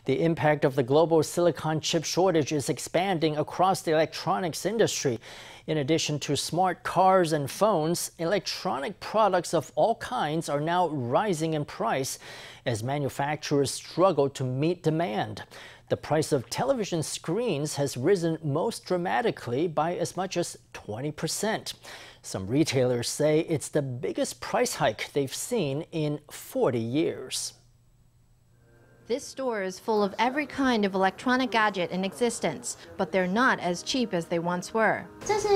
The impact of the global silicon chip shortage is expanding across the electronics industry. In addition to smart cars and phones, electronic products of all kinds are now rising in price as manufacturers struggle to meet demand. The price of television screens has risen most dramatically by as much as 20%. Some retailers say it's the biggest price hike they've seen in 40 years. This store is full of every kind of electronic gadget in existence, but they're not as cheap as they once were. This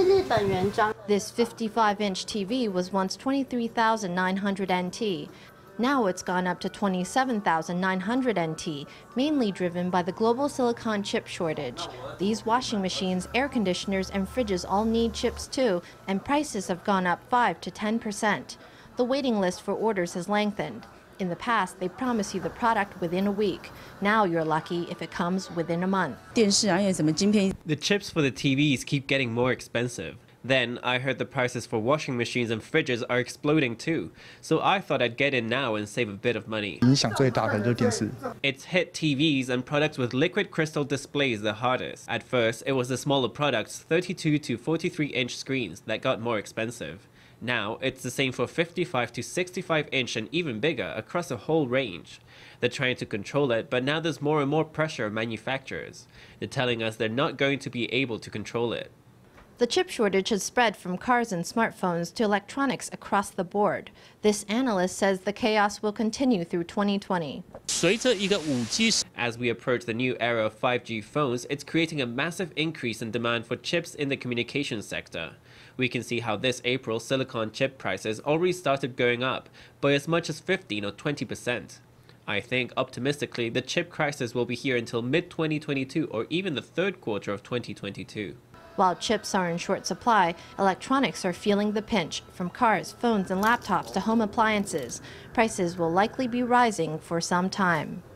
55-inch TV was once 23,900 NT. Now it's gone up to 27,900 NT, mainly driven by the global silicon chip shortage. These washing machines, air conditioners, and fridges all need chips too, and prices have gone up 5 to 10%. The waiting list for orders has lengthened. In the past, they promise you the product within a week. Now you're lucky if it comes within a month. The chips for the TVs keep getting more expensive. Then I heard the prices for washing machines and fridges are exploding too. So I thought I'd get in now and save a bit of money. It's hit TVs and products with liquid crystal displays the hardest. At first, it was the smaller products, 32 to 43-inch screens, that got more expensive. Now, it's the same for 55 to 65-inch and even bigger across a whole range. They're trying to control it, but now there's more and more pressure on manufacturers. They're telling us they're not going to be able to control it. The chip shortage has spread from cars and smartphones to electronics across the board. This analyst says the chaos will continue through 2020. As we approach the new era of 5G phones, it's creating a massive increase in demand for chips in the communications sector. We can see how this April silicon chip prices already started going up by as much as 15 or 20%. I think, optimistically, the chip crisis will be here until mid-2022 or even the third quarter of 2022. While chips are in short supply, electronics are feeling the pinch. From cars, phones, and laptops to home appliances, prices will likely be rising for some time.